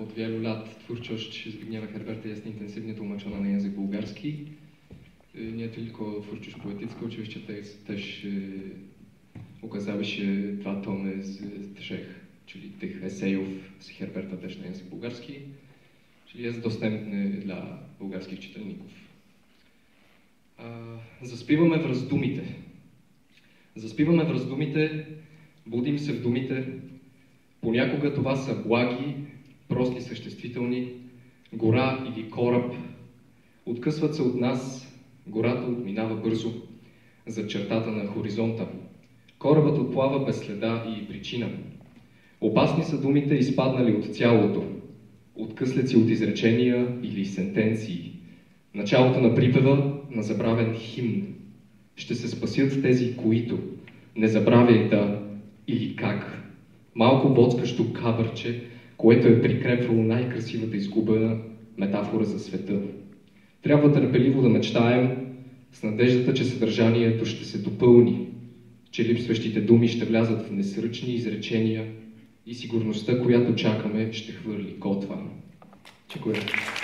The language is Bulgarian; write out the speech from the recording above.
od wielu lat twórczość Zbigniewa Herberta jest intensywnie tłumaczona na język bułgarski. Nie tylko twórczość poetycka, oczywiście też ukazały się 2 tomy z 3, czyli tych esejów z Herberta też na język bułgarski, czyli jest dostępny dla bułgarskich czytelników. Заспиваме в раздумите. Заспиваме в раздумите, будим се в думите. Понякога това са благи, прости съществителни, гора или кораб. Откъсват се от нас, гората отминава бързо за чертата на хоризонта. Корабът отплава без следа и причина. Опасни са думите, изпаднали от цялото, откъслеци от изречения или сентенции. Началото на припева на забравен химн. Ще се спасят тези, които не забравяй да или как. Малко боцкащо кабърче, което е прикрепвало най-красивата изгубена метафора за света. Трябва търпеливо да мечтаем с надеждата, че съдържанието ще се допълни, че липсващите думи ще влязат в несръчни изречения и сигурността, която чакаме, ще хвърли котва. Дякую.